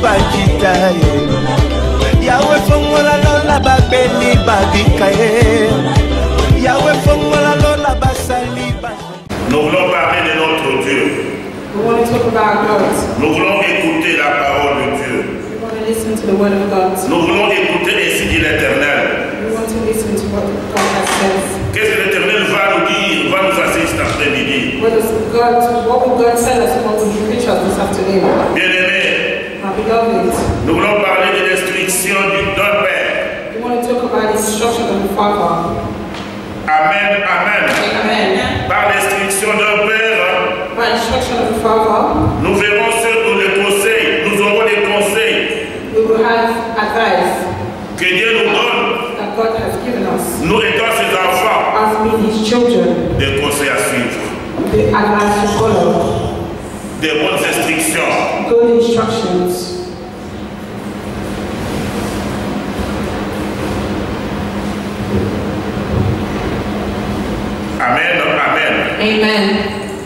bajita Yahweh fongola lola babeli babikaye Yahweh fongola lola basali. Nous voulons parler de notre Dieu. We want to talk about God. Nous voulons écouter la parole de Dieu. We want to listen to the word of God. Nous voulons écouter ainsi dit l'Éternel. We want to listen to what God has said. Qu'est-ce que l'Éternel va nous dire, va nous faire cet après-midi? What will God tell us? What will He preach us this afternoon? Bien-aimés, My beloved, nous voulons parler de l'instruction d'un Père. we want to talk about the instruction of the Father. Amen, amen. Amen. Par l'instruction d'un Père, By instruction of the Father, nous verrons les conseils, nous aurons des conseils we will have advice que Dieu nous donne, that God has given us nous étant ses enfants, as being His children. des conseils à suivre, The advice to follow, des bonnes instructions. good instructions. Amen, amen. Amen.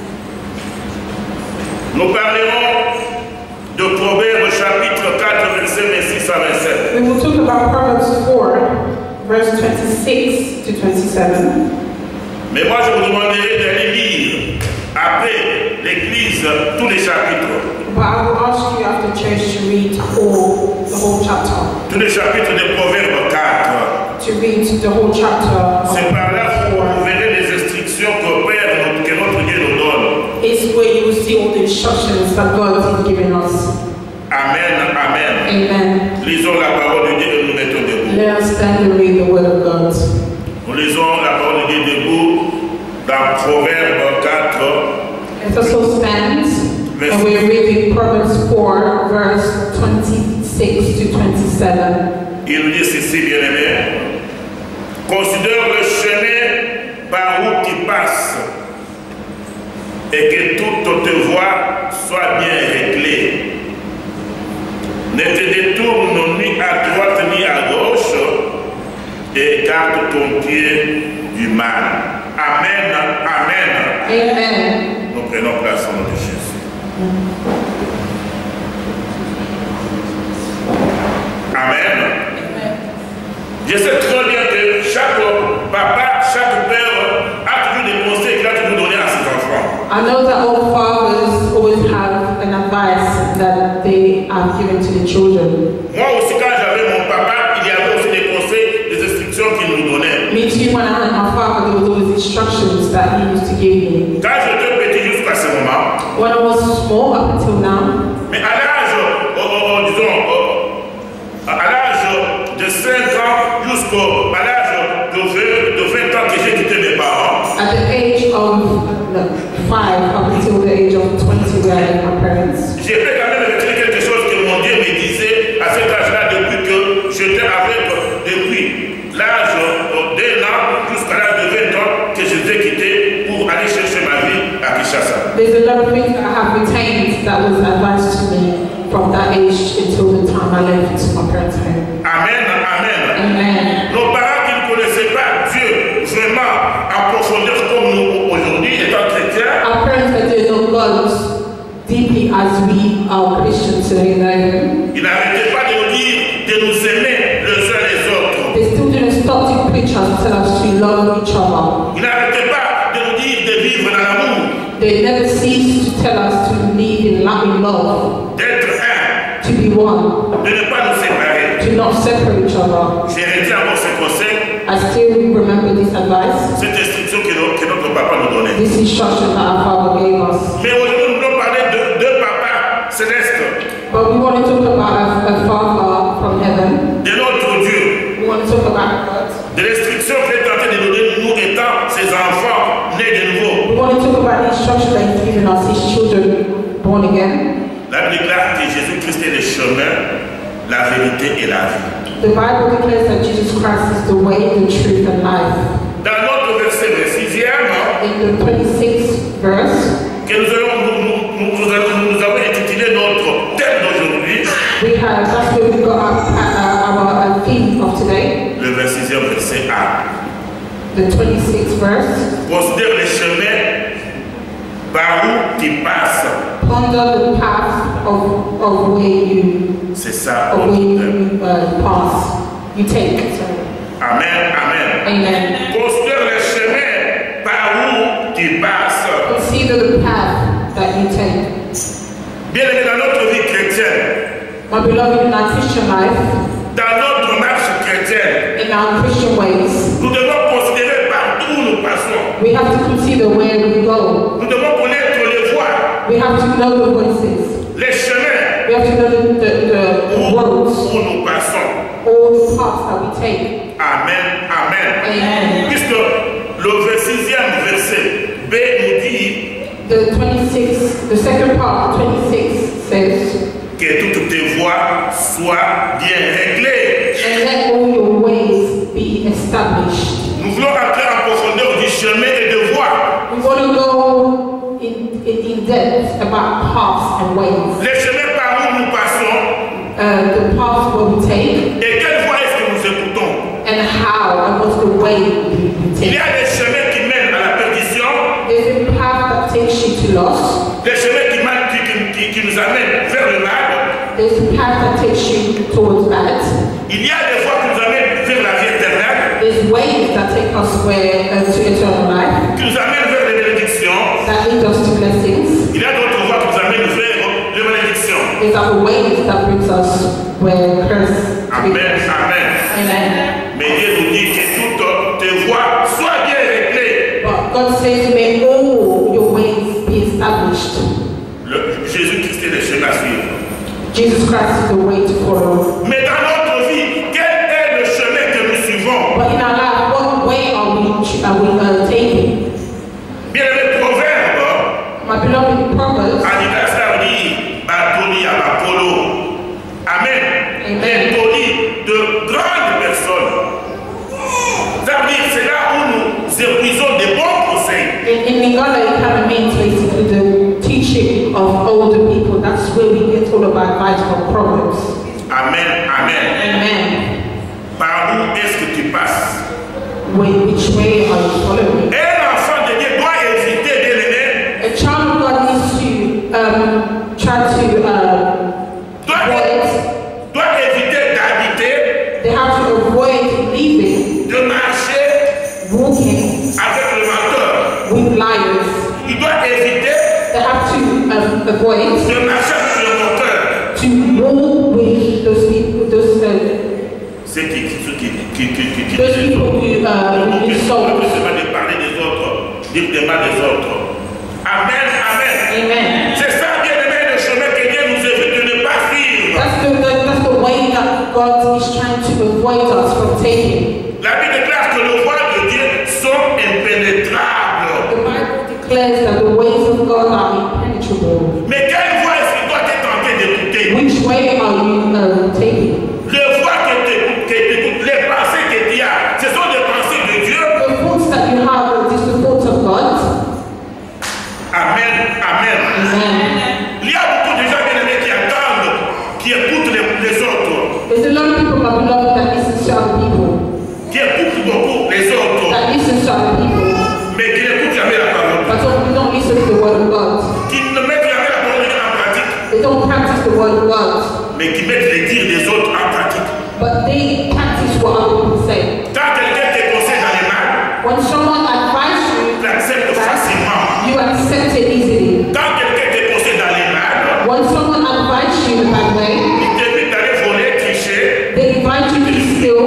Nous parlerons de Proverbes chapitre 4, versets 26 à 27. We will talk about Proverbs 4, verse 26 to 27. Mais moi, je vous demanderai d'aller lire après l'église tous les chapitres. But I will ask you after church to read the whole chapter. Tous les chapitres de Proverbes 4. To read the whole chapter. C'est par là que vous verrez les instructions que notre Dieu nous donne. It's where you will see all the instructions that God has given us. Amen, amen. Amen. Lisons la parole de Dieu et nous mettons debout. Let us stand and read the word of God. Nous lisons la parole de Dieu debout dans Proverbes 4. Let us all stand and we're reading Proverbs 4, verse 26 to 27. Il nous dit ceci, bien-aimé. Considère le chemin par où tu passes et que toutes tes voies soient bien réglées. Ne te détourne ni à droite ni à gauche et écarte ton pied du mal. Amen, amen. Amen. Nous prenons place au nom de Jésus. Amen. Je sais très bien que chaque papa, chaque père a toujours des conseils qu'il a toujours donné à ses enfants. I know that all fathers always have an advice that they have given to the children. Moi aussi, quand j'avais mon papa, il y avait aussi des conseils, des instructions qu'il nous donnait. Me too, when I had my father, there was always instructions that he used to give me. Quand j'étais petit jusqu'à ce moment, When I was small, up until now, mais à l'âge, disons, à l'âge de 5 ans jusqu'à l'âge de 20 ans que j'ai quitté mes parents, at the age of 5, up until the age of 20 where I met my parents, j'ai fait quand même avec quelque chose que mon Dieu me disait à cet âge-là depuis que j'étais depuis l'âge d'1 an jusqu'à l'âge de 20 ans que je les ai quittés pour aller chercher ma vie à Kinshasa. there's a lot of things that I have retained that was advised to me from that age until the time I left my parents' home. Amen, amen. Amen. Nos parents qui ne connaissaient pas Dieu vraiment en profondeur comme nous aujourd'hui, étant chrétiens, Our parents that didn't know God deeply as we are Christians today know Him, ils n'arrêtaient pas de nous dire de nous aimer les uns les autres. they still didn't stop to preach us, tell us to love each other. Ils n'arrêtaient pas de nous dire de vivre dans l'amour, They never ceased to tell us to live in love, d'être un, to be one, de ne pas nous séparer. to not separate each other. J'ai hérité encore ce conseil, I still remember this advice, cette instruction que notre papa nous donnait. this instruction that our Father gave us. Mais aujourd'hui, nous voulons parler de deux papas célestes, But we want to talk about a Father from heaven. de notre Dieu, We want to talk about God. de l'instruction qu'il est en train de nous donner, nous étant ses enfants nés de nouveau. We want to talk about the instruction that He's given us, His children born again. La Bible déclare que Jésus-Christ est le chemin, la vérité et la vie. The Bible declares that Jesus Christ is the way, the truth, and life. Dans notre verset 6e, In the 26th verse, que nous avons intitulé notre thème d'aujourd'hui, that's where we got our theme of today. le 26e verset A. The 26th verse. Considère le chemin par où tu passes Ponder the path of where you. C'est ça. Of where you pass. You take. Sorry. Amen, amen. Amen. Considère les chemins par où tu passes. Consider the path that you take. Bien aimé, dans notre vie chrétienne. My beloved, in our Christian life. Dans notre marche chrétienne. In our Christian ways. Nous devons considérer partout où nous passons. We have to consider where we go. Nous devons connaître les voies. We have to know the voices. Les chemins. We have to know the roads. Où nous passons. All the paths that we take. Amen, amen. Amen. Puisque le 26e verset B nous dit the second part, 26 says, que toutes tes voies soient bien réglées. And let all your ways be established. Nous voulons entrer en profondeur du chemin et de voies. We want to go in depth about paths and ways. Les chemins par où nous passons. The paths where we take. Et quelle voie est-ce que nous écoutons? And how and what's the way we take. Il y a des chemins qui mènent à la perdition. There's a path that takes you to loss. Des chemins qui nous amènent vers le mal. There's a path that takes you towards bad. Il y a des voies qui nous amènent vers la vie éternelle. There's ways that take us to eternal life. Qui nous amènent vers les bénédictions. That lead us to blessings. Il y a d'autres voies qui nous amènent vers les malédictions. There's other ways that brings us where curse. Amen, amen. Amen. Mais Dieu nous dit que toutes tes voies soient bien réglées. But God says, may all your ways be established. Jésus-Christ est le chemin à suivre. Jesus Christ is the way to follow. Mais dans notre vie, quel est le chemin que nous suivons? But in our life, what way are we taking? Bien aimé Proverbe. My beloved Proverbs. Anniversaire dit, Batoni à Apollo. Amen. Amen. Batoni de grandes personnes. Ça veut dire, c'est là où nous épuisons des bons conseils. In Lingala, it kind of means basically the teaching of older people. That's where we get all of our advice from Proverbs. Amen, amen. Amen. Par où est-ce que tu passes? Which way are you following? Un enfant de Dieu doit éviter, bien aimé. A child of God needs to try to doit éviter d'habiter. They have to avoid living. De marcher. Walking. Avec le menteur. With liars. Il doit éviter. They have to avoid. De marcher avec le menteur. To walk with those people, those people who insult. De parler des autres, dire des mal des autres. Amen, amen. Amen. C'est ça, bien aimé, le chemin que Dieu nous évite de ne pas suivre. That's the way that God is trying to avoid us from taking. La Bible déclare que les voies de Dieu sont impénétrables. The Bible declares that the ways of God are impenetrable. Mais quelle voie est-ce que toi tu es tenté d'écouter? Which way are you taking? Les voies que tu écoutes, les pensées que tu as, ce sont des pensées de Dieu. The thoughts that you have are just the thoughts of God. Amen, amen. Amen. Il y a beaucoup de gens bien aimés qui attendent, qui écoutent les autres. There's a lot of people, my beloved, that listen to other people. Qui écoutent beaucoup les autres. That listen to other people. Mais qui n'écoutent jamais la parole. But we don't listen to the word of God. Qui ne mettent jamais la parole de Dieu en pratique. They don't practice the word of God. Mais qui mettent les dires des autres en pratique. But they practice what other people say. Quand quelqu'un te conseille dans les mal, when someone advises you, tu acceptes facilement. You accept it easily. Quand quelqu'un te conseille dans les mal, when someone advises you in that way, il t'invite d'aller voler, tricher, they invite you to steal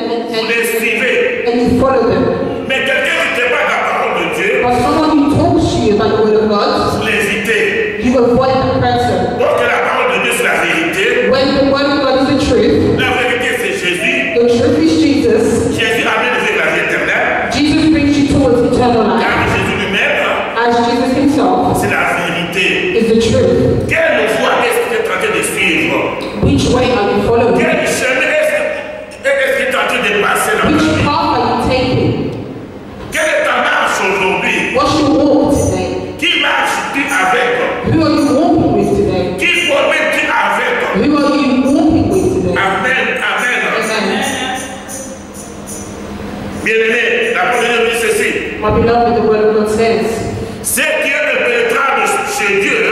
and you follow them. Mais quelqu'un qui ne pas la parole de Dieu, but someone who talks to you about the word of God, vous l'évitez. You avoid that person. Donc la parole de Dieu c'est la vérité. When the word of God is the truth, la vérité c'est Jésus. The truth is Jesus. Jésus amène vers la vie éternelle. Jesus brings you towards eternal life. Car Jésus lui-même, as Jesus himself, c'est la vérité. Is the truth. Quelle voie est-ce que tu es en train de suivre? Which way are you following? Quel chemin est-ce que tu es en train de passer dans ta vie? Which path are you taking? Quelle est ta marche aujourd'hui? What's your walk today? Qui marches-tu avec? Who are you walking with today? Qui promets-tu avec? Who are you walking with today? Amen, amen. Amen. Bien-aimé, la parole de Dieu dit ceci. My beloved, the word of God says, Ce qui est impénétrable chez Dieu,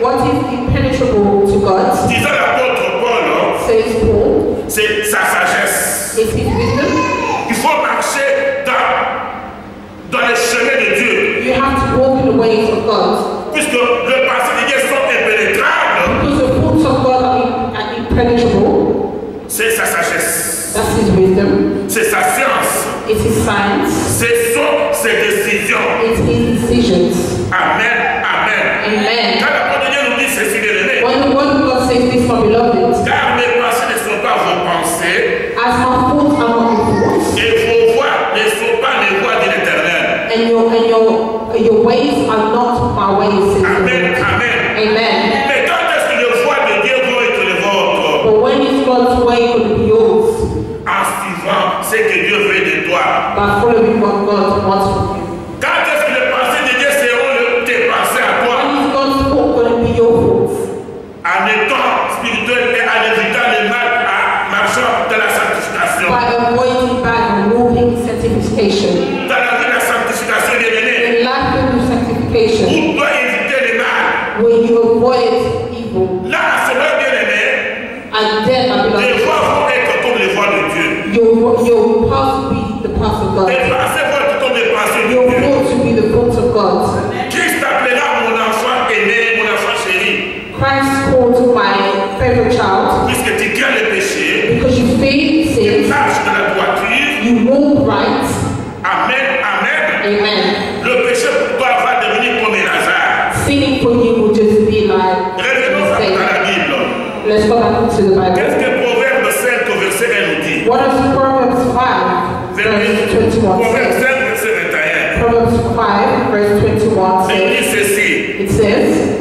what is impenetrable to God, disant l'apôtre Paul, says Paul, c'est sa sagesse. is his wisdom. Il faut marcher dans les chemins de Dieu. You have to walk in the ways of God. Puisque le passé de Dieu sont impénétrables, Because the thoughts of God are impenetrable. c'est sa sagesse, That's his wisdom. c'est sa science, It's his science. ce sont ses décisions. It's his decisions. Amen, amen. Amen. Quand la parole de Dieu nous dit ceci, bien aimé, When the word of God says this, my beloved, car mes pensées ne sont pas vos pensées, as my thoughts are not your thoughts, et vos voies ne sont pas les voies de l'Éternel. and your ways are not my ways, says the Amen, Lord. amen. Amen. Mais quand est-ce que les voies de Dieu vont être les vôtres? But when is God's way going to be yours? En suivant ce que Dieu veut de toi. By following what God wants from you. Quand est-ce que les pensées de Dieu seront tes pensées à toi? When is God's thought going to be your thoughts? En étant spirituel et en évitant le mal, en marchant dans la sanctification. By avoiding bad and walking sanctification. Dans la vie de la sanctification, bien aimé, In life of sanctification, on doit éviter le mal. where you avoid evil, Là, c'est vrai, bien aimé, and then, my les beloved, voies vont être comme les voies de Dieu. your path will be the path of God. Les pensées vont être comme les pensées de Your Dieu. thoughts will be the thoughts of God. Christ appellera mon enfant aîné, mon enfant chéri, Christ called my favorite child puisque tu crains le péché, because you fear tu sin, marches dans la droiture. you walk right. Amen, amen. Amen. Le péché pour toi va devenir comme Lazare. Sinning for you will just be like Revenons dans la Bible. Let's go back to the Qu'est-ce Bible. que Proverbe 5 au verset 1 nous dit? What does Proverbs 5 verse 21 Proverbe say? 5 verset 21. Proverbs 5 verse 21 Il dit says, ceci. it says,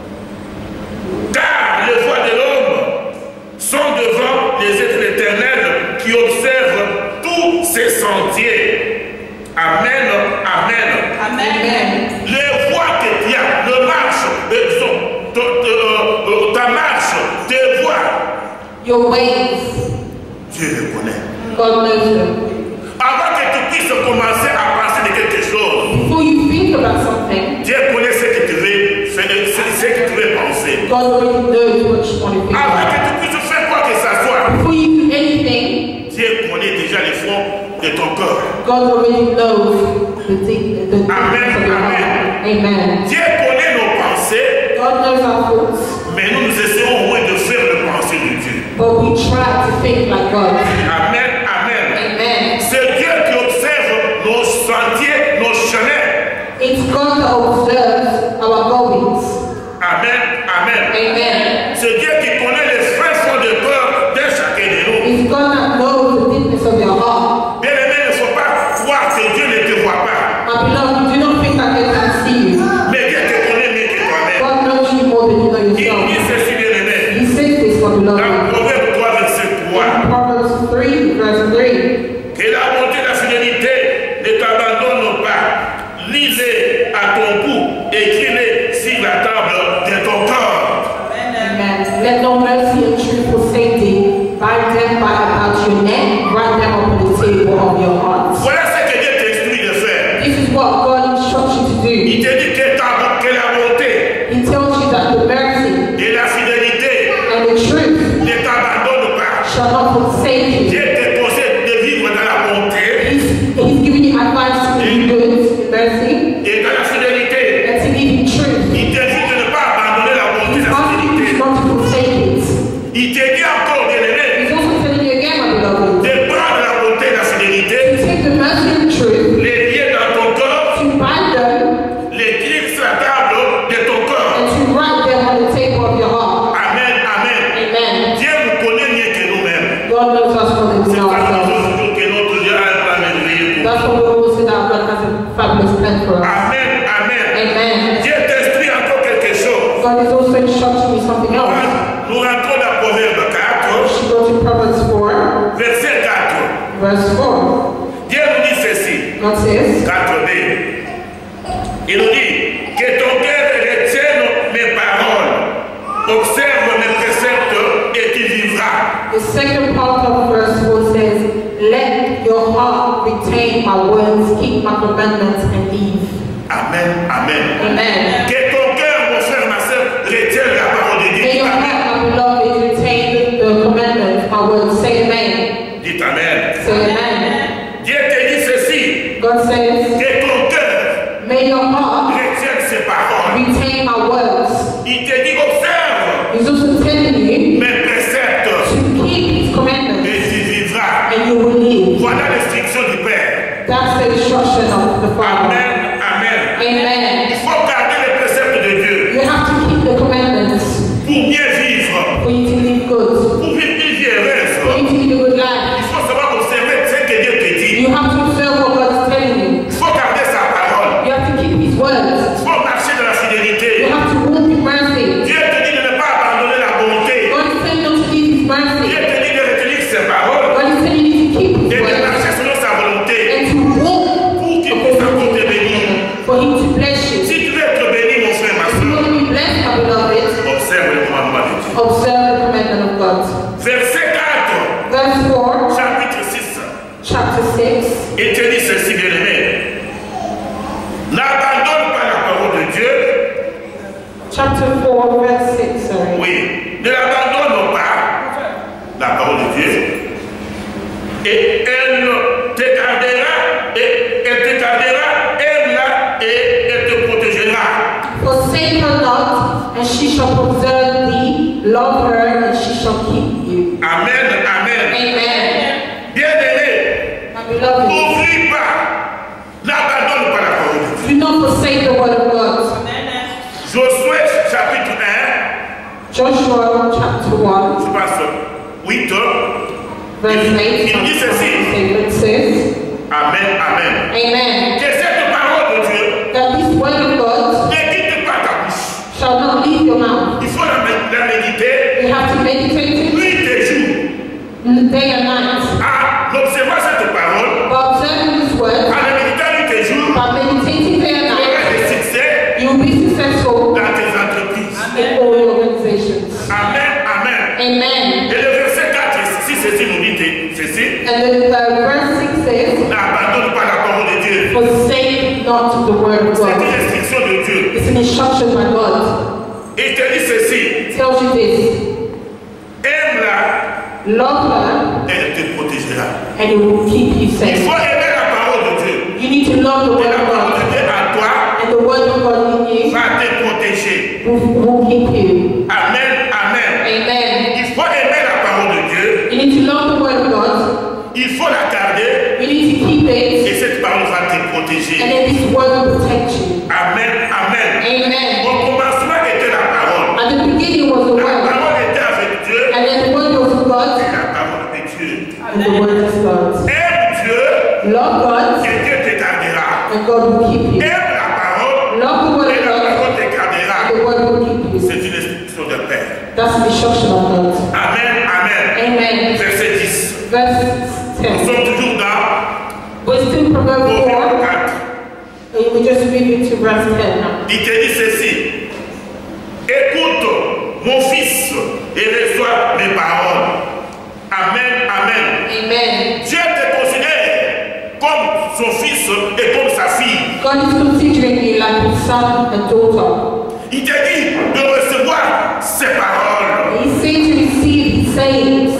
Car les voies de l'homme sont devant les êtres éternels qui observent tous ses sentiers. Amen, amen. Amen. Les voies que tu as, le marche, ta marche, tes voies, Your ways, Dieu les connaît. God knows them. Avant que tu puisses commencer à penser de quelque chose, Before you think about something, Dieu connaît ce que tu veux, ce que tu veux penser. God already knows what you want to think Avant about. que tu puisses faire quoi que ce soit, Before you do anything, Dieu connaît déjà les fonds de ton corps. God already knows the things of your heart. Amen. Dieu connaît nos pensées, God knows our thoughts, mais nous essayons au moins de faire le pensée de Dieu. but we try to think like God. Amen, amen. Amen. C'est Dieu qui observe nos sentiers, nos chemins. It's God that observes our goings. Amen, amen. Amen. C'est Dieu qui connaît les fins fonds de cœur de chacun de nous. It's God that knows the deepness of your heart. Bien aimé, il ne faut pas croire que Dieu ne te voit pas. My beloved, do not think that God can see you. Mais Dieu te connaît mieux que toi-même. God knows you more than you know Il dit yourself. ceci, bien aimé. He says this, my Dans beloved. Proverbe 3, verset 3. Proverbs 3, verse 3. Que la bonté et la fidélité ne t'abandonnent pas. Lis-les à ton cou, écris-les sur la table de ton corps. Amen. Let no mercy and truth forsake thee. Bind them about your neck, write them upon the table of your heart. Voilà ce que Dieu t'instruit de faire. This is what God instructs you to do. Il te dit que la bonté He tells you that the mercy et la fidélité and the truth ne t'abandonnent pas. shall not forsake you. Dieu te conseille de vivre dans la bonté He's giving you advice to do good, mercy, et dans la fidélité. and to live in truth. Il te dit de ne pas abandonner la bonté et He's la asking you fidélité. not to forsake it. Il te dit encore, bien aimé, He's also telling you again, my beloved, de prendre la bonté et la fidélité, to take the mercy and truth, les lier dans ton corps, to bind them, les écrire sur la table de ton corps. and to write them on the table of your heart. Amen, amen. Amen. Dieu nous connaît mieux que nous-mêmes. God knows us more than we C'est know pas ourselves. toujours que notre Dieu a un plan merveilleux pour That's why we always say that God has a fabulous plan for nous. us. Amen, amen. Amen. Dieu t'instruit encore quelque chose. God is also instructing you something else. Nous rentrons dans Proverbe 4, We should go to Proverbs 4, verset 4. verse 4. Dieu nous dit ceci, God says, 4b. Il nous dit que ton cœur retienne mes paroles, observe mes préceptes et tu vivras. the second part of verse 4 says, let your heart retain my words, keep my commandments, and live. Amen, amen. Amen. Que ton cœur, mon frère, ma soeur, retienne God. Verset 4. Verse 4. Chapitre 6. Chapter 6. Il te dit ceci, bien-aimé. N'abandonne pas la parole de Dieu. Chapter 4, verse 6, sorry. Oui. Ne l'abandonne pas, la parole de Dieu. Et elle te gardera, et elle te gardera, aime-la, et elle te protégera. Forsake her not, and she shall preserve thee. Love her, and she shall keep you. Amen, amen. Amen. Bien-aimé, My beloved, n'oublie pas, n'abandonne pas la parole de Dieu. do not forsake the word of God. Josué chapitre 1, Joshua chapter 1, je passe 8, verse 8. il dit ceci. It says, Amen, amen. Amen. Que cette parole de Dieu That this word of God ne quitte pas ta bouche. shall not leave your mouth. Il faut la méditer You have to meditate it nuit et jour. day and night. En observant cette parole, By observing this word, en la méditant nuit et jour, by meditating day and tu auras night, des succès you will be successful dans tes entreprises. in all your organizations. Amen, amen. Amen. Et le verset 4 et 6, ceci nous dit ceci. And then verse 6 says, N'abandonne pas la parole de Dieu. forsake not the word of C'est une God. instruction de Dieu. It's an instruction by God. Il te dit ceci. It tells you this. Aime-la, Love her, elle te protégera. and it will keep you Il safe. faut aimer la parole de Dieu. You need to love the Et word la of parole God. de Dieu à toi And the word of God in you va te protéger. will keep you. Amen, amen. Amen. Il faut aimer la parole de Dieu. You need to love the word of God. Il faut la garder. You need to keep Et it. cette parole va te And protéger. then this word will protect you. Amen, amen. Amen. Au commencement était la parole. At the beginning was the La word. parole était avec Dieu. And then the word was God. Et la parole de Dieu. And the word is God. Aime Dieu. Love God. Et Dieu te gardera. And God will keep you. Aime la parole. Love the word Et of la God. parole te gardera. And the word will keep you. C'est une instruction de Père. That's the instruction of God. Amen, amen. Amen. Verset 10. Verse Nous 10. sommes toujours dans We're still Proverbs 4. Proverbe 4. And we just read into verse 10 now. Il te dit ceci. Écoute, mon fils, et reçois mes paroles. Amen, amen. Amen. Dieu te considère comme son fils et comme sa fille. God is considering you like his son and daughter. Il te dit de recevoir ses paroles. He's saying to receive his sayings.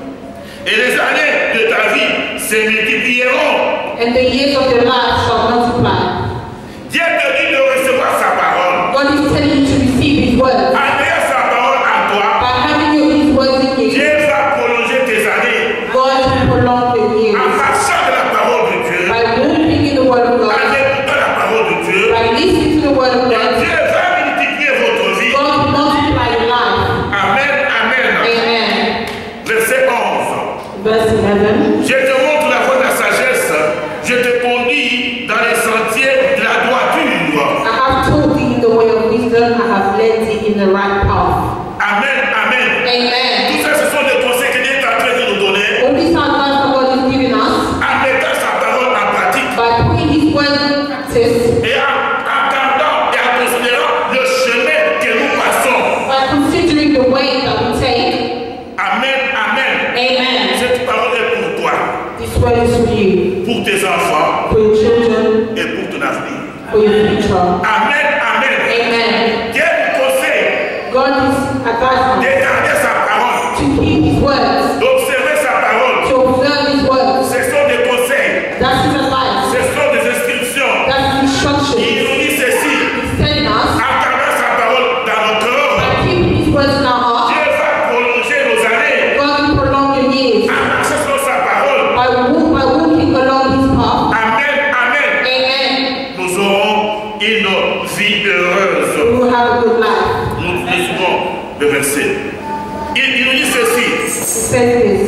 Et les années de ta vie se multiplieront. And the years of your life shall multiply. Dieu te dit de recevoir sa parole. God is telling you to receive his word. En ayant sa parole en toi, By having his words in you, Dieu va prolonger tes années. God will prolong your En years. marchant de la parole de Dieu, By walking in the word of en God, écoutant la parole de Dieu, by listening to the word of et God, Dieu va multiplier votre vie. God will multiply your life. Amen, amen. Amen. Verset 11. Verse 11. Je te montre la voie de la sagesse. Je te conduis dans les sentiers de la droiture. I have told thee in the way of wisdom, I have led thee in the right path. Amen, amen. Amen. Tout ça, ce sont des conseils que Dieu est en train de nous donner. All this advice that God is giving us, En mettant sa parole en pratique. by putting his word in practice, Et en entendant et en considérant le chemin que nous passons. by considering the way that we take. Amen, amen. Amen. Cette parole est pour toi, This word is for you, pour tes enfants for your children, et pour ton avenir. for your future. Amen, amen. Amen. Dieu nous conseille God is advising de us garder sa parole, to keep his words, d'observer sa parole. to observe his words. Ce sont des conseils, That's his advice. ce sont des instructions. That's his Il instruction. nous dit ceci, He's telling us, en gardant sa parole dans nos cœurs, by keeping his words in our heart, Dieu va prolonger nos années. God will prolong your years. En marchant sur sa parole. By walking along his path. Amen, amen. Amen. Nous aurons une vie heureuse. We will have a good life. Nous lisons le verset. Il nous dit ceci. It says this.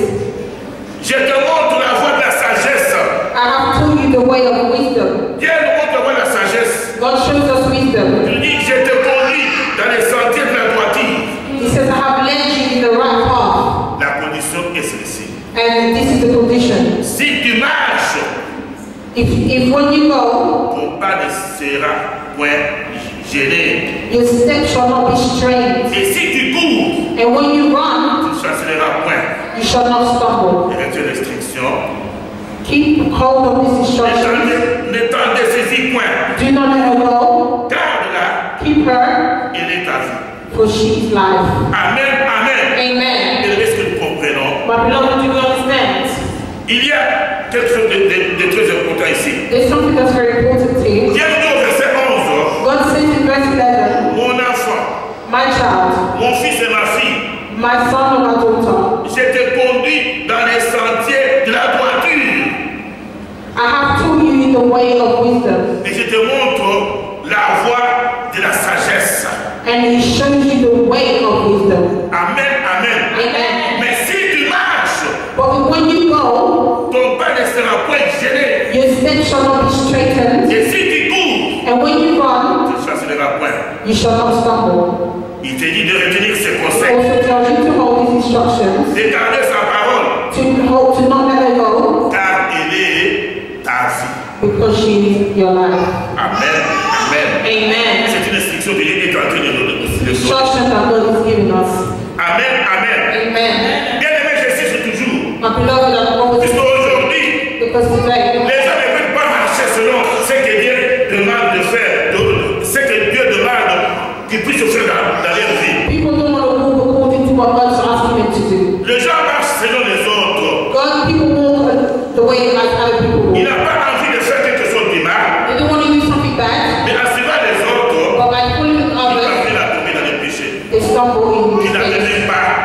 Je te montre la voie de la sagesse. I have told you the way of wisdom. Dieu nous montre la voie de la sagesse. God shows us wisdom. Il dit, je te conduis dans les sentiers de la droiture. He says, I have led you in the right path. La condition est celle-ci. And this is the condition. Si tu marches, If when you go, ton pas ne sera point gêné. your steps shall not be strained. Et si tu cours, And when you run, tu chasseras shall not stumble. Reste une restriction. Keep hold of this instruction. Ne t'en désaisis point. Do not let her go. Garde-la. Keep her, Il est ta vie. for she is life. Amen, amen. Amen. Et est-ce que nous comprenons? My beloved, do you understand? Il y a quelque chose de très important ici. There's something that's very important to you. Viens nous au verset 11. God says in verse 11, Mon enfant, my child, mon fils et ma fille, my son or my daughter, je te conduis dans les sentiers de la droiture. I have taught you in the way of wisdom, Et je te montre la voie de la sagesse. and he shows you the way of wisdom. Amen, amen. Amen. Mais si tu marches, But when you go, ton pas ne sera point gêné. your steps shall not be straightened, Et si tu cours, and when you run, tu ne chanceras point. you shall not stumble. Il te dit de retenir ses It conseils, also tells you to hold his instructions, de garder sa parole, to not let her go, car elle est ta vie. because she is your life. Amen, amen. Amen. C'est une instruction que Dieu est en train de nous donner. Instruction that God is giving us. Amen, amen. Amen. Bien aimé, j'insiste toujours. My beloved, I'm always Puisque aujourd'hui, because today, les gens ne veulent pas marcher selon ce que Dieu demande de faire, ce que Dieu demande qu'ils puissent faire dans leur vie. people don't want to move according to what God's asking them to do. Les gens marchent selon les autres. People walk the way like other people Il walk. n'a pas envie de faire quelque chose de mal, They don't want to do something bad, mais en suivant les autres, but by following il others, va finir à tomber dans les péchés. they stumble in Qu'il n'avait mistakes. même pas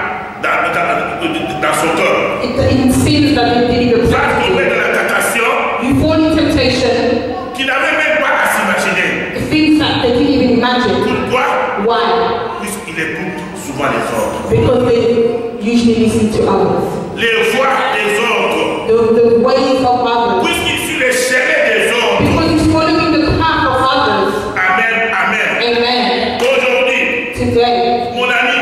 dans son cœur. It seems that they didn't even Va tomber practice dans la tentation it. You fall in temptation, qu'il n'avait même pas à s'imaginer. things that they didn't even imagine. Pourquoi? Why? Puisqu'il écoute souvent les autres. Because they usually listen to others. Les voix des autres. The ways of others. Puisqu'il suit les chemins des autres. Because he's following the path of others. Amen, amen. Amen. Aujourd'hui, Today, mon ami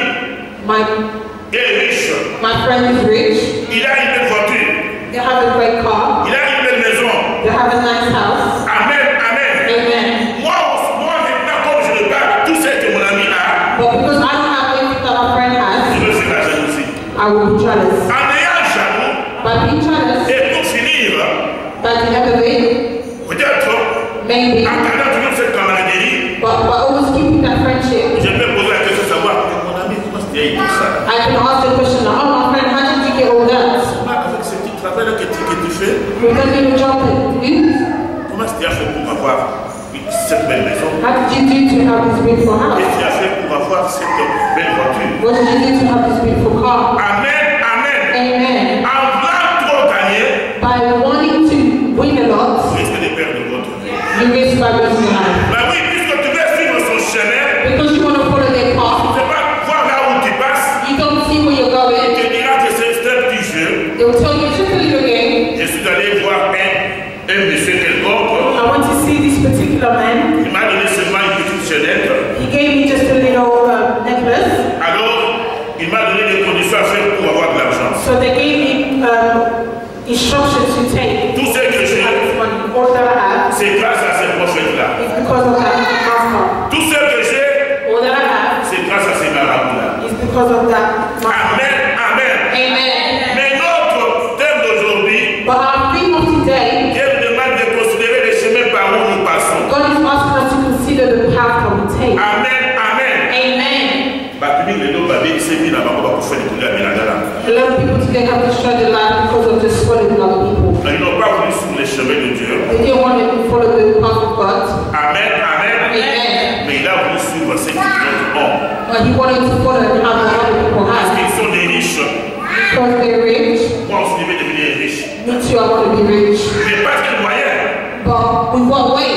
est riche. my friend is rich. Il a une belle voiture. They have a great car. Il a une belle maison. They have a nice house. Amen, amen. Amen. Moi maintenant, comme je ne parle tout ce que mon ami a, But because I don't have anything that my friend has, je me fais la jalousie. I will be jealous. En ayant jaloux, By being jealous, et pour finir, by the end of it, peut-être, maybe, en gardant toujours cette camaraderie, but always keeping that friendship, je peux poser la question de savoir, mon ami, comment c'était tout ça? I can ask the question, oh my friend, how did you get all that? Avec ce petit travail que tu fais, With that little job that you do, comment tu as fait pour avoir cette belle maison? how did you do to have this beautiful house? Qu'est-ce que tu as fait pour avoir cette belle voiture? What did you do to have this beautiful car? Amen, amen. Amen. En voulant trop gagner, By wanting to win a lot, vous risquez de perdre votre vie. you risk by losing your life. Mais oui, puisque tu veux suivre son chemin, Because you want to follow their tu ne path, peux pas voir là où tu passes, you don't see where you're il going. te dira que c'est un petit jeu. They'll tell you just a little game. Je suis allé voir un monsieur quelconque, I want to see this particular man. il m'a donné seulement une petite chaînette. He gave me just a little necklace. Alors, il m'a donné des conditions à faire pour avoir de l'argent. So they gave me instructions to take. Tout ce que j'ai, Money. All that I have c'est grâce à ces prophètes-là. is because of that master. Tout ce que j'ai, All that I have c'est grâce à ces marabouts-là. is because of that master. Amen, amen. Amen. Mais notre thème d'aujourd'hui, But our theme of today, Dieu nous demande de considérer les chemins par où nous passons. God is asking us to consider the path that we take. Amen, amen. Amen. Batumi le dos babé, c'est mis là-bas pour faire des couleurs à Minadala. A lot of people today have destroyed their life because of just following other people. Ils n'ont pas voulu suivre les chemins de Dieu. They didn't want to follow the path of God. Amen, amen. Amen. Mais il a voulu suivre ce qu'ils ont. But he wanted to follow the path that other people Parce have. qu'ils sont des riches. Because they're rich. Moi aussi, je vais devenir riche. Me too, I want to be rich. Mais pas quel moyen. But with what way?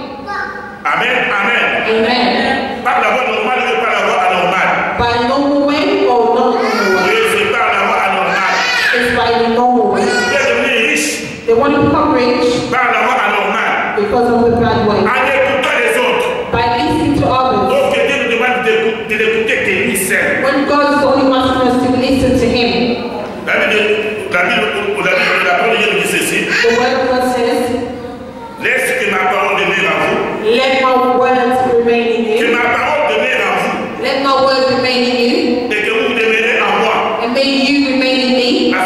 Amen, amen. Amen. Pas la voie normale, mais pas la voie anormale. By the normal way or not the normal way? Oui, c'est pas la voie anormale. It's by the normal way. Vous voulez devenir riche They want to become rich par la voie anormale. because of the bad way. En écoutant les autres. By listening to others. Donc Dieu nous demande de l'écouter que lui seul. When God is only asking us to listen to Him. La parole de Dieu nous dit ceci. The word of God says, Laisse que ma parole demeure en vous. let my words remain in Que you. ma parole demeure en vous. Let my words remain in you. Et que vous demeurez en moi. And may you remain in me. À ce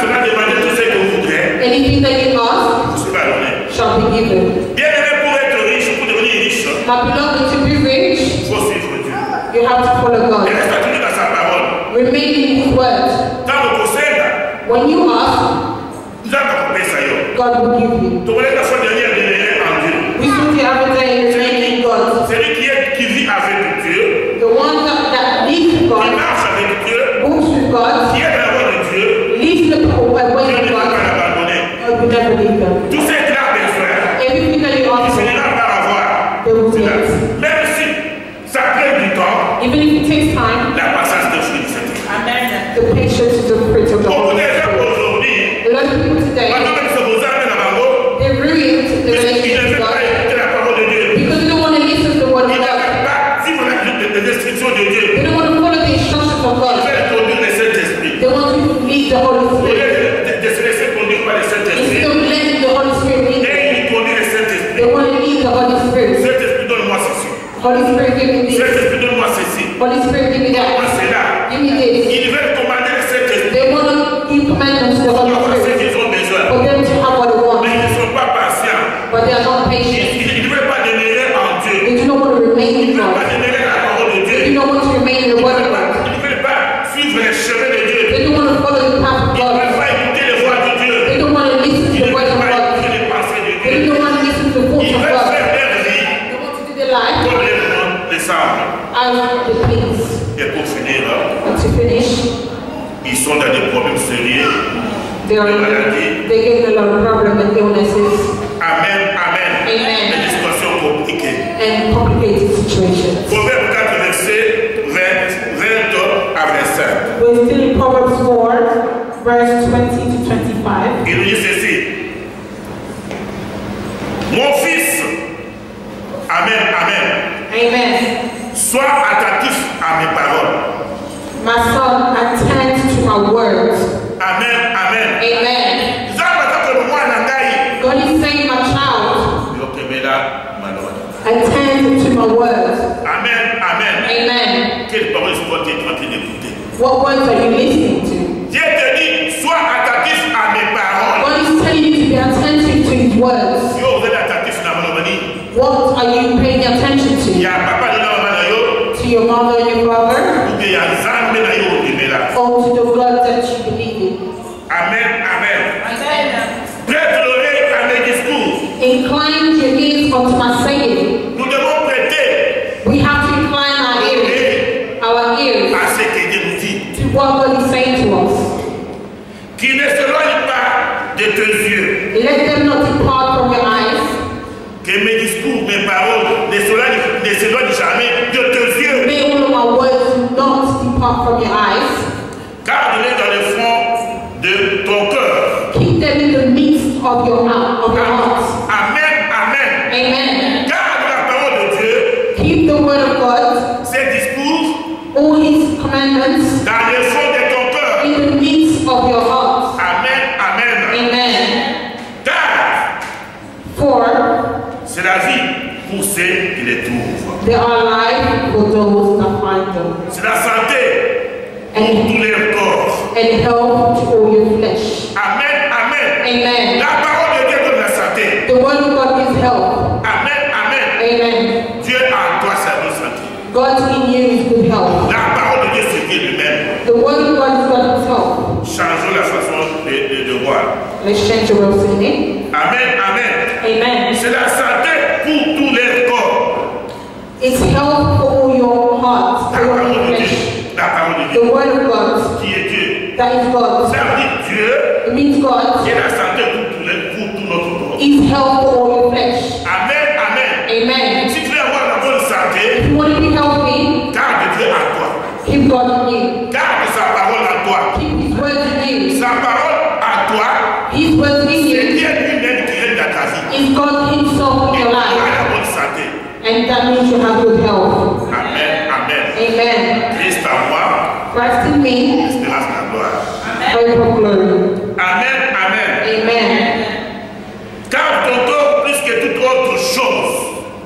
cela, demandez tout ce que vous voudrez. Anything that you ask Vous sera donné. shall be given. Bien aimé, pour être riche, pour devenir riche, My beloved, to be rich, il faut suivre Dieu. you have to follow Et God. reste tenu dans sa parole. Remain in His word. Dans le conseil, When you ask, nous avons coupé ça. God will give you. Donc, la fois dernière, demeurer en Dieu. We should the other day remain in God. Celui qui vit avec Dieu, The one that lives with qui God, marche avec Dieu, walks with God, qui est dans la voie de Dieu, lives the way Dieu of ne peut God, pas l'abandonner. God will never leave them. Tout ce qu'il a besoin, Everything that you il ask, finira par avoir. they will get. Même si ça prend du temps, Even if it takes time, la patience de fruit du Saint-Esprit. the patience is the fruit of the Beaucoup Holy de gens Spirit. aujourd'hui, A lot of people today, quand même se vous amènent à Bango, they ruined the ils ne relationship with veulent pas God écouter la parole de Dieu. because they don't want to listen to the word Ils of ne God. veulent pas suivre les instructions de Dieu. They don't want to follow the instructions of Ils God. veulent conduire le Saint-Esprit. They want to lead the Holy Au lieu Spirit. de se laisser conduire par le Saint-Esprit, Instead of letting the Holy Spirit lead them, et ils conduisent le Saint-Esprit. they want to lead the Holy Spirit. Saint-Esprit, donne-moi ceci. Holy Spirit, give me this. Saint-Esprit, donne-moi ceci. Holy Spirit, give me Donne-moi that. cela. Give me this. Ils veulent commander le Saint-Esprit. They want to give commandments to the Pour Holy avoir ce Spirit qu'ils ont besoin. for them to have what they Mais want, ils ne sont pas patients. but they are not patient. Ils ne veulent pas demeurer en Dieu. They do not want to remain Ils in ne veulent pas God. demeurer à la parole de Dieu. They do not want to remain in the Word of God. Ils ne veulent pas suivre les chemins de Dieu. They don't want to follow the path of Ils ne veulent God. pas écouter les voix de Dieu. They don't want to listen to Ils the ne word veulent of pas God. écouter les pensées de They Dieu. don't want to listen to the voice Ils of veulent God. faire leur vie They want to do their life comme les monde les semble. as they please. Et pour finir, And to finish, ils sont dans des problèmes sérieux. they are getting a lot of problems and illnesses Amen, amen. Amen. Des situations compliquées. and complicated situations. Proverbe 4, verset 20 à 25. We're still in Proverbs 4, verse 20 to 25. Il nous dit ceci. Mon fils, amen, amen, Amen. sois attentif à mes paroles. My son, attend to my words. Amen, amen. Amen. God is saying, my child, attend to my words. Amen, amen. Amen. Quelle parole est-ce que tu es en train d'écouter? What words are you listening to? Dieu te dit, sois attentif à mes paroles. God is telling you to be attentive to His words. Yo, vous êtes attentif à ma maman. What are you paying attention Il y to? a papa de la maman yo. To your mother and your father? Ou bien il y a Zambe na yo au là. Or to the God that you believe in? Amen, amen. Prête l'oreille à mes discours. Incline your ears unto my saying. Nous devons prêter We have to incline our ears à ce que Dieu nous dit. to what God is saying to us. Qui ne s'éloigne pas de tes yeux. Let them not depart from your eyes. Que mes discours, mes paroles ne s'éloignent jamais de tes yeux. May all of my words not depart from your eyes. Garde-les dans le fond de ton cœur. Keep them in the midst of your heart. Amen, amen. Amen. Garde la parole de Dieu, Keep the word of God, ses discours, all His commandments, dans le fond de ton cœur. in the midst of your heart. Amen, amen. Amen. Car For c'est la vie pour ceux qui les trouvent. they are life for those that find them, C'est la santé pour and, tous les corps. and health to all your flesh. Amen, amen. Amen. La parole de Dieu donne la santé. The word of God is health. Amen, amen. Amen. Dieu en toi sa bonne santé. God in you is good health. La parole de Dieu c'est Dieu lui-même. The word of God is God's health. Changeons la façon de voir. Let's change the way of saying it. Amen, amen. Amen. C'est la santé pour tous les corps. It's health for all your heart, La for all parole your de flesh. Dieu. La parole de The Dieu. word of God, Qui est Dieu. that is God. Ça veut dire Dieu It means God qui est la santé pour tout notre corps. is health for all your flesh. Amen, amen. Amen. Si tu veux avoir la bonne santé, If you want to be healthy, garde Dieu en toi. keep God in you. Garde sa parole en toi. Keep His word in you. Sa parole en toi, His word in c'est you Dieu lui-même qui règne dans ta vie. is God Himself in Et your tu life. as la bonne santé. And that means you have good health. Amen, amen. Amen. Christ en moi, Christ in me, espérance de la gloire. hope of glory. Amen, amen. Amen. Garde ton corps plus que toute autre chose.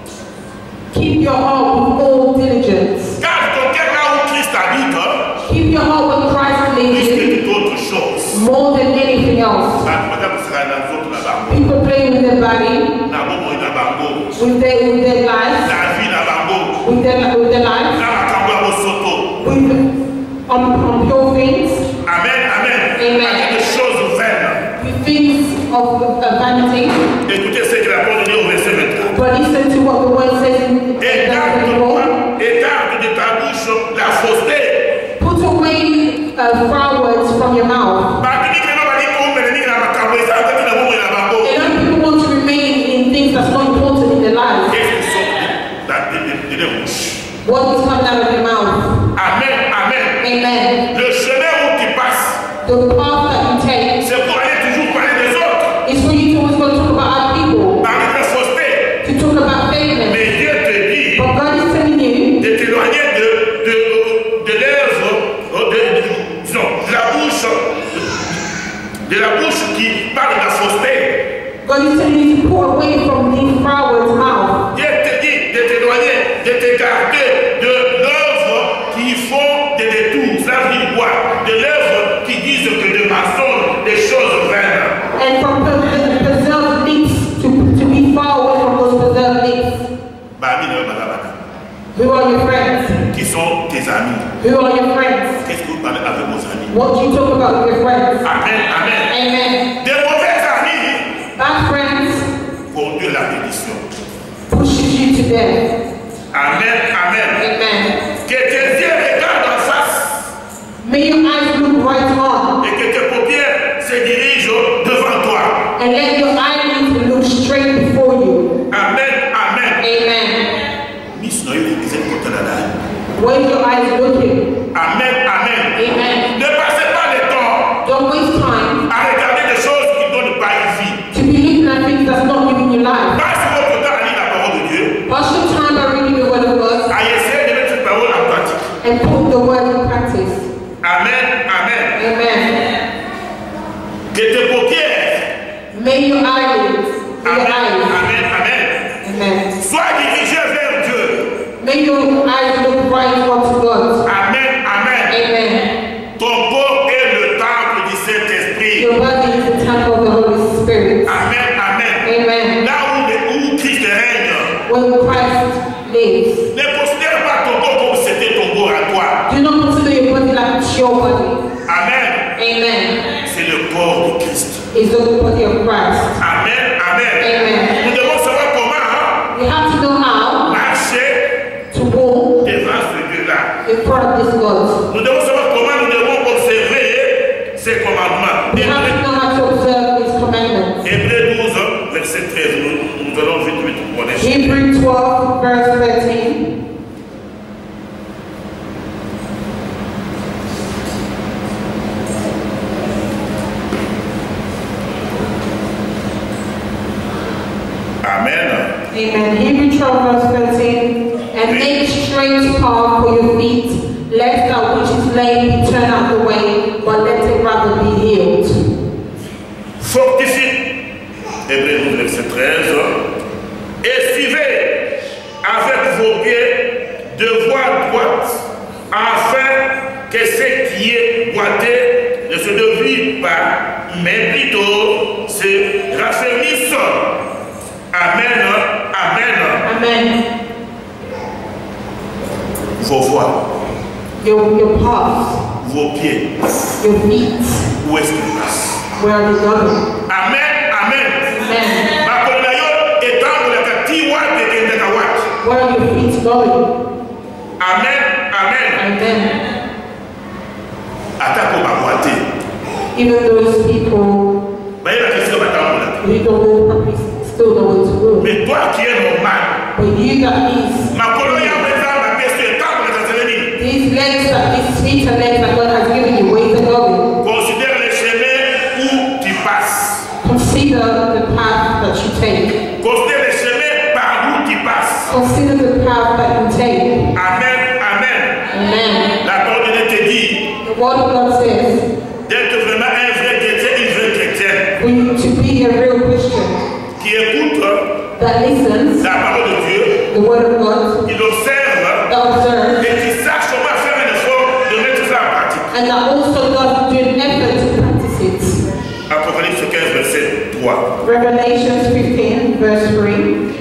Keep your heart with all diligence. Garde ton cœur là où Christ habite, Keep your heart with Christ plus lives que toute autre chose. more than anything People playing with their body, with their lives, with their lives, with pure things. Amen, amen. Amen. Avec des choses vaines. With things of vanity. Écoutez ce que la parole dit au verset 24. But listen to what the word says in écarte de ta bouche la fausseté. Put away foul words from your mouth. A lot of people want to remain in things that's not important in their lives. What is coming out of your mouth? Amen, amen. Amen. Le chemin où tu passes, the path that you take, c'est pour aller toujours parler des autres. Is for you to always go talk about other people. Parler de fausseté. To talk about fakeness. Mais Dieu te dit but God is telling you de t'éloigner de l'œuvre, de la bouche qui parle de la fausseté. God is telling you to pull away from these foul words mouth. Dieu te dit de t'éloigner, de t'écarter de l'œuvre qui font des détours, ça veut dire quoi? De l'œuvre qui disent que de mensonges, des choses vaines. And from preserved lips to be far away from those preserved lips. Who are your friends? Qui sont tes amis? Who are your friends? Qu'est-ce que vous parlez avec vos amis? What do you talk about with your friends? Amen, amen. Amen. Des mauvais amis. Bad friends. Conduire la bénédiction. Pushes you to death. Amen, amen. Amen. Que tes yeux regardent en face. May your eyes look right on. Et que tes paupières se dirigent devant toi. And let your eyelids look straight before you. Amen, amen. Amen. Where your eyes looking? Amen, amen. Amen. Ne passez pas le temps. Don't waste time. À regarder des choses qui ne donnent pas une vie. To be looking at things that's not giving you life. Passe votre temps à lire la parole de Dieu. Pass your time by reading the word of God. À essayer de mettre cette parole en pratique. And put the word in practice. Amen, amen. Amen. Que tes paupières. May your eyelids. Amen, amen, amen. Amen. Sois dirigé vers Dieu. May your eyes look right unto God. Amen, amen. Amen. Ton corps est le temple du Saint-Esprit. Your body is the temple of the Holy Spirit. Amen, amen. Amen. Là où Christ règne. When Christ lives. Ne considère pas ton corps comme c'était ton corps à toi. Do not consider your body like it's your body. Amen. Amen. C'est le corps de Christ. Is the body of Christ. Amen, amen. Amen. Nous devons savoir comment we have to know how marcher to walk devant ce Dieu-là. in front of this God. Nous devons savoir comment nous devons observer ses commandements. We have to know how to observe His commandments. Hébreux 12, verset 13. Nous allons vite pour les choses. Hebrews 12, verse 13. Amen. Amen. Hebrews 12, verse 13. And make straight path for your feet, lest that which is lame be turned out the way, but let it rather be healed. Fortifie. Hébreux 12, verset 13. Et suivez avec vos pieds de voie droite, afin que ce qui est boité ne se dévie pas, mais plutôt se raffermisse. Amen, amen. Amen. Vos voies, Your paths, vos pieds, your feet, où est-ce qu'ils passent? where are they going? Amen, amen. Amen. Where are your feet going? Amen, amen. Amen. Attaque au baboité. Even those people who don't walk properly still know what to walk. Mais toi qui es normal, But you that is these legs, that these feet and legs that God has given you, where they're going. Considère les chemins où tu passes. Consider the path that you take. Considère les chemins par où tu passes. Consider the path that you take. Amen, amen. Amen. La parole de Dieu te dit The word of God says, d'être vraiment un vrai chrétien, une vraie chrétienne for you to be a real Christian qui écoute that listens la parole de Dieu, the word of God, qui l'observe that observes, et qui sache comment faire un effort de mettre ça en pratique. and that also does do an effort to practice it. Apocalypse 15, 3. Revelations 15, verse 3.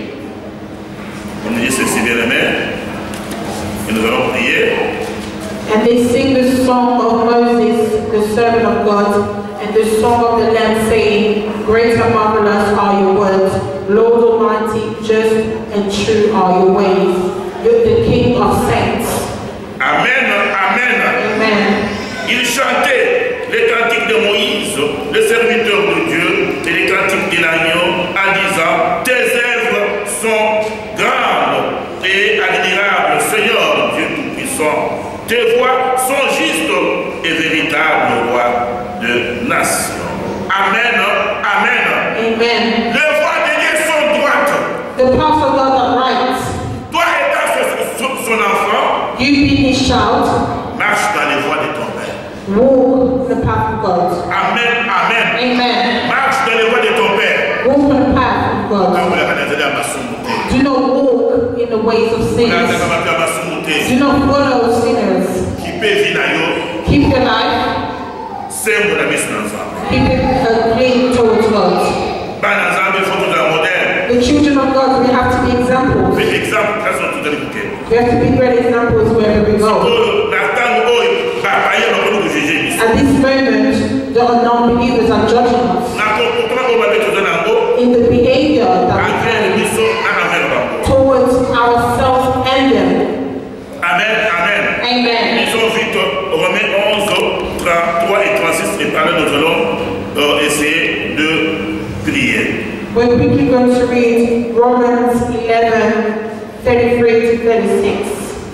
On nous dit ceci, bien aimé, et nous allons prier. And they sing the song of Moses, the servant of God, and the song of the Lamb, saying, Great and marvelous are your words, Lord Almighty, just and true are your ways. You're the King of saints. Amen, amen. Amen. Il chantait les cantiques de Moïse, le serviteur de Dieu, et les cantiques de l'agneau, en disant, tes œuvres sont grandes et admirables, Seigneur Dieu Tout-Puissant. Tes voies sont justes et véritables, roi de nations. Amen, amen. Amen. Les voies de Dieu sont droites. The path of God are right. Toi étant son enfant, You being his child, marche dans les voies de ton Père. walk the path of God. Amen, amen. Amen. Marche dans les voies de ton Père. Walk the path of God. Do not walk in the ways of sinners. Do not follow sinners. Keep your life. Keep it clean towards God. The children of God, we have to be examples. We have to be great examples wherever we go. At this moment, the non-believers are judging us in the behavior that we have towards ourselves and them. Amen, amen. Amen. Lisons vite Romains 11, 33 et 36 et par là nous allons essayer de prier. We're quickly going to read Romans 11, 33 to 36.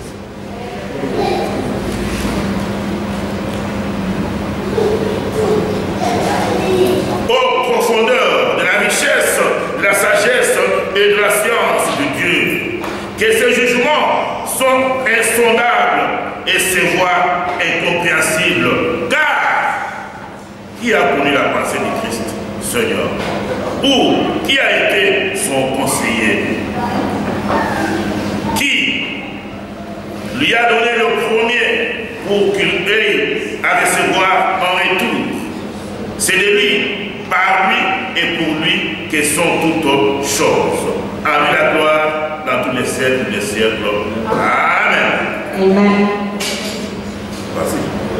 Ô profondeur de la richesse, de la sagesse et de la science de Dieu, que ses jugements sont insondables et ses voies incompréhensibles. Car qui a connu la pensée du Christ, Seigneur? Ou qui a été son conseiller? Qui lui a donné le premier pour qu'il ait à recevoir en retour? C'est de lui, par lui et pour lui que sont toutes choses. À lui la gloire dans tous les siècles des siècles. Amen. Amen. Vas-y.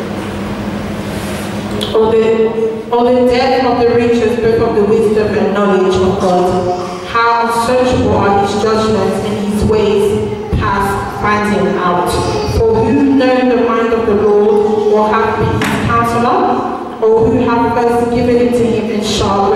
O the depth of the riches, both of the wisdom and knowledge of God. How unsearchable are his judgments and his ways past finding out. For who knows the mind of the Lord, or hath been his counselor? Or who have first given it to him and shall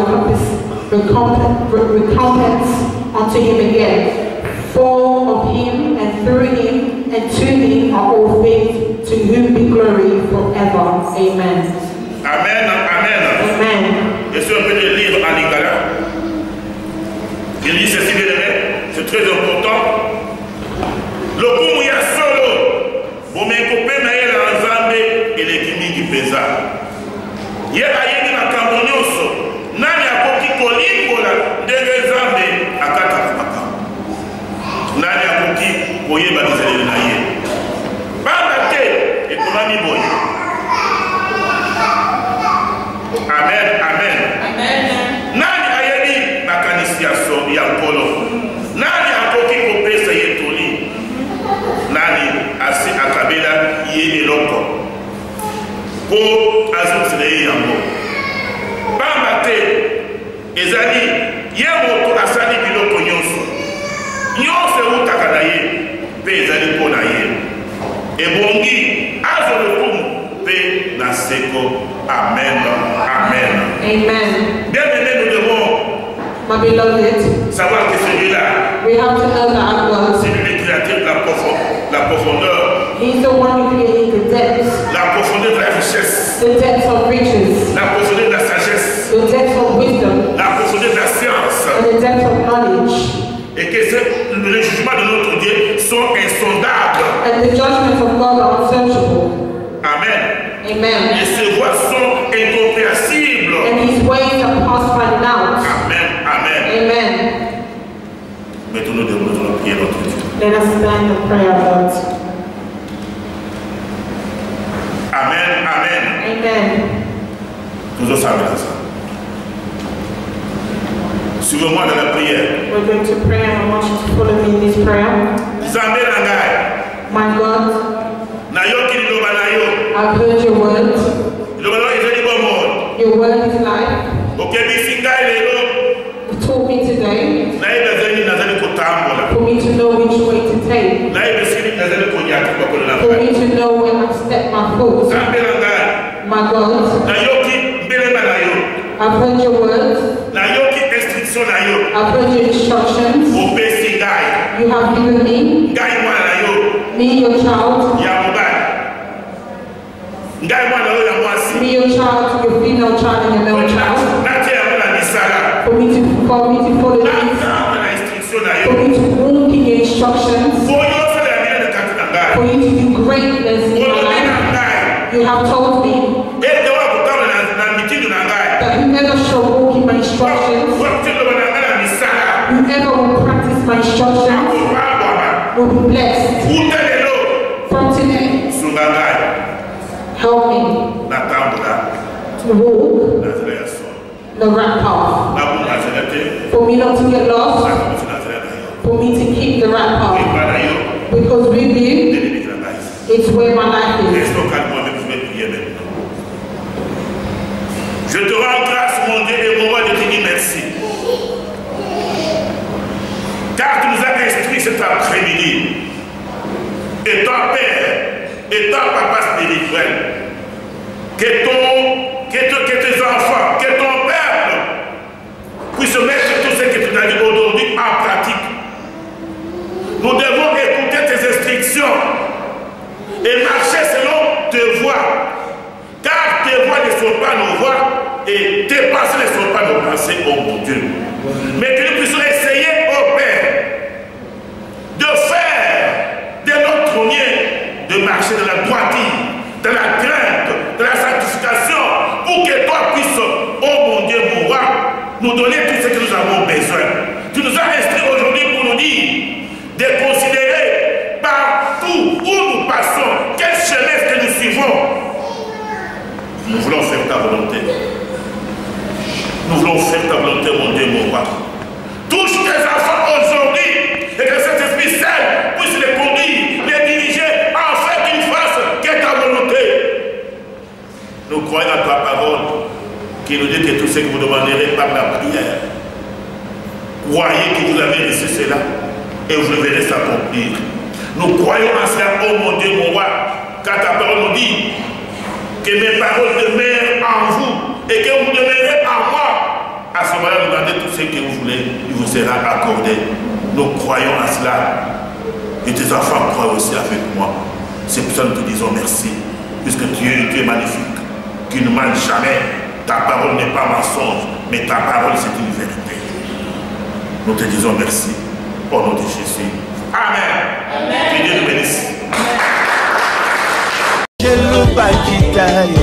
recompense unto him again? For of him and through him and to him are all things, to whom be glory forever. Amen. Amen, amen. Amen. Et si on peut le lire en lingala, il dit ceci, bien aimé, c'est très important. Le kumu ya solo, bomenkope na yela nzambe elekimi kipeza. Ye ayebi makambo nyonso, nani akoki kolimbola ndenge nzambe akataka makambo? Nani akoki koyeba bizaleli na ye? Banda te ekomami boye. Amen, amen. Amen. Nani ayebi makanisi ya nkolo? Nani akoki kopesa ye toli? Nani asi akabela ye eloko? Po azokisela ye yango. Pamba te ezali ye moto asali biloko nyonso. Nyonso eutaka na ye mpe ezali mpo na ye. Ebongi azo lokumu mpe na seko. Amen, amen. Amen. Bien aimé, nous devons My beloved, savoir que celui-là, we have to know that our God, c'est lui qui a créé la profondeur, he's the one who created the depths, la profondeur de la richesse, the depths of riches, la profondeur de la sagesse, the depths of wisdom, la profondeur de la science, and the depths of knowledge. et que les jugements de notre Dieu sont insondables. And the judgments of God are unsearchable. Amen. Amen. Et ses voies sont incompréhensibles. And his ways are past finding out. Amen, amen. Amen. Maintenant, nous devons prier notre Dieu. Let us stand and pray our God. Amen, amen. Amen. Nous sommes ça. Suivez-moi dans la prière. We're going to pray and I want you to follow me in this prayer. Zambé Nangai. My God, Nayoki Liloba Nayo. I've heard your word. Liloba is a bon. Your word is life. Okay, Bisingai Lelo. You taught me today Naïba Zeni Nazali Kotambola. for me to know which way to take. Naïba Sini Nazali Konyaki Pakola. For me to know where I step my foot. Zambé Nangai. My God, Nayoki Mbelema Nayo. I've heard your words. Nayoki Instruction Nayo. I've heard your instructions Ope Singai. you have given me. Ngai Mwana Nayo. Me, your child. Ya Mobile. Ngai Mwana Nayo Ya Mwasi. Me, your child, your female child and your male child. Natia Mwana Nisala. For me to follow these. For me to walk in your instructions. For you to do greatness in my life. You have told me that whoever shall walk in my instructions, whoever will practice my instructions, will be blessed. From today, help me to walk the right path. For me not to get lost. For me to keep the right path. Because with you, it's where my life is. Je te rends grâce, mon Dieu et mon roi, de te dire merci. Car tu nous as instruits cet après-midi. Et ton Père, et ton Papa spirituel, que tes enfants, que ton peuple puisse mettre tout ce que tu as dit aujourd'hui en pratique. Nous devons écouter tes instructions et marcher selon tes voies. Car tes voies ne sont pas nos voies et tes pensées ne sont pas nos pensées, oh mon Dieu. Mais que nous puissions essayer, oh Père, de faire de notre mien, de marcher dans la droiture, dans la crainte, dans la sanctification, pour que toi puisses, oh mon Dieu, mon roi, nous donner tout ce que nous avons besoin. Tu nous as instruits aujourd'hui pour nous dire de considérer partout où nous passons, quel chemin est-ce que nous suivons. Nous voulons faire ta volonté. Nous voulons faire ta volonté, mon Dieu, mon roi. Touche tes enfants aujourd'hui et que cet Esprit Saint puisse les conduire, les diriger, afin qu'ils fassent que ta volonté. Nous croyons à ta parole qui nous dit que tout ce que vous demanderez par la prière, croyez que vous avez reçu cela et vous le verrez s'accomplir. Nous croyons en cela, oh mon Dieu, mon roi, car ta parole nous dit que mes paroles demeurent en vous et que vous demeurez en moi. À ce moment-là, vous demandez tout ce que vous voulez, il vous sera accordé. Nous croyons à cela. Et tes enfants croient aussi avec moi. C'est pour ça que nous te disons merci. Puisque tu es magnifique, qui ne ment jamais. Ta parole n'est pas mensonge, mais ta parole c'est une vérité. Nous te disons merci. Au nom de Jésus. Amen. Que Dieu nous bénisse. Jelubakitaye